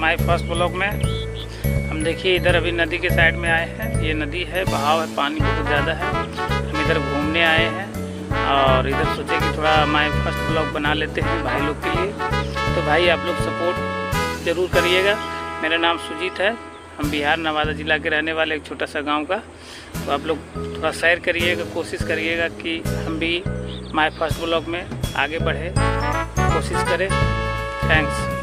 My first blog में। हम देखिए इधर अभी नदी के साइड में आए हैं। ये नदी है, बहाव है, पानी बहुत ज़्यादा है। हम इधर घूमने आए हैं और इधर सोचे कि थोड़ा माय फर्स्ट ब्लॉग बना लेते हैं भाई लोग के लिए। तो भाई आप लोग सपोर्ट ज़रूर करिएगा। मेरा नाम सुजीत है, हम बिहार नवादा ज़िला के रहने वाले एक छोटा सा गाँव का। तो आप लोग थोड़ा शेयर करिएगा, कोशिश करिएगा कि हम भी माय फर्स्ट ब्लॉग में आगे बढ़े, कोशिश करें। थैंक्स।